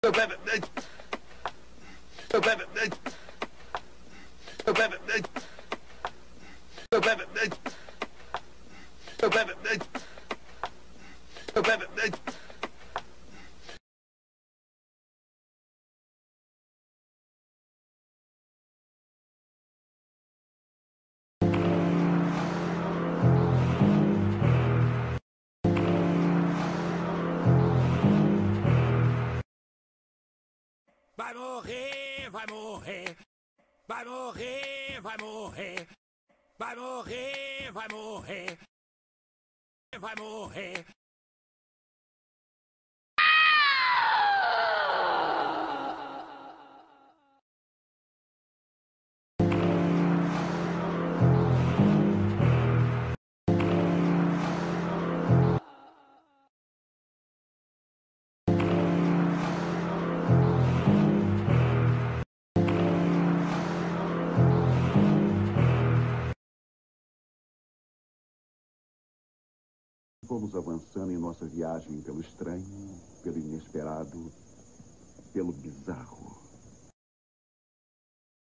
Vai morrer, vai morrer, vai morrer, vai morrer, vai morrer, vai morrer, vai morrer. Fomos avançando em nossa viagem pelo estranho, pelo inesperado, pelo bizarro.